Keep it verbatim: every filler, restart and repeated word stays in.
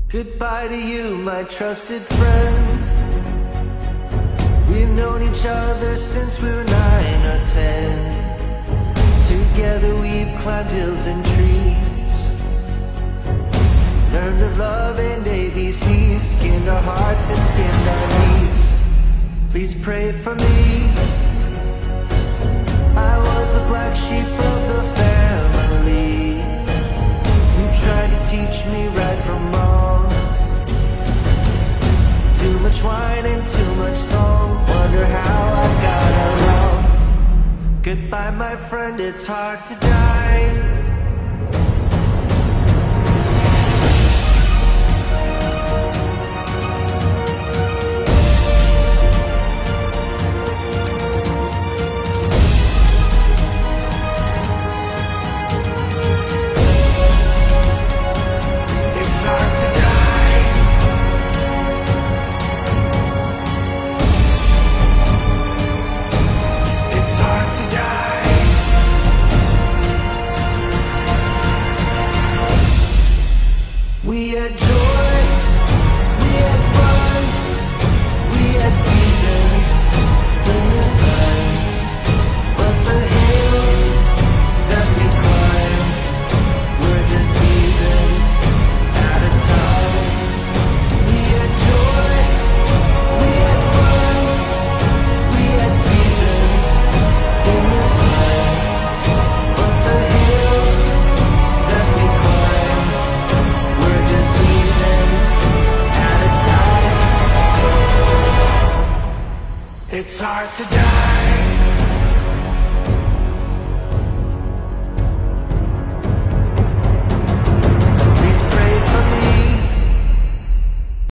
Goodbye to you, my trusted friend. We've known each other since we were nine or ten. Together we've climbed hills and trees, learned of love and A B Cs, skinned our hearts and skinned our knees. Please pray for me. I was the black sheep of the family, who tried to teach me right from wrong. Too much wine and too much song, wonder how I got along. Goodbye, my friend, it's hard to die. We had joy, we had fun, we had seasons in the sun. But the hills that we climbed were just seasons at a time. We had joy, we had fun, we had seasons in the sun. But the hills that we climbed were just seasons at a time. It's hard to die.